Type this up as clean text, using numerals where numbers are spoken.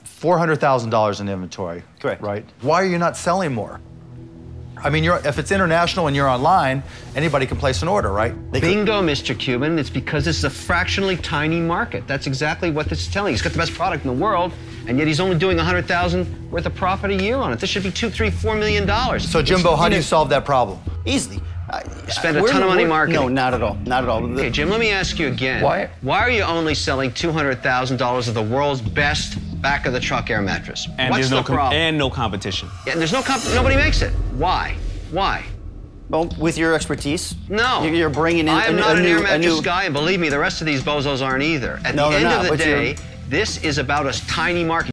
$400,000 in inventory. Correct. Right? Why are you not selling more? I mean, if it's international and you're online, anybody can place an order, right? Bingo, Mr. Cuban. It's because this is a fractionally tiny market. That's exactly what this is telling. He's got the best product in the world, and yet he's only doing $100,000 worth of profit a year on it. This should be $2, $3, $4 million. So, Jimbo, how do you solve that problem? Easily. Spend a ton of money marketing. No, not at all. Not at all. Okay, Jim, let me ask you again. Why are you only selling $200,000 of the world's best back-of-the-truck air mattress? And What's the problem? And no competition. Yeah, and there's nobody makes it. Why? Why? Well, with your expertise. No. You're bringing in I am not an air mattress new guy, and believe me, the rest of these bozos aren't either. At the end of the day, this is about a tiny market.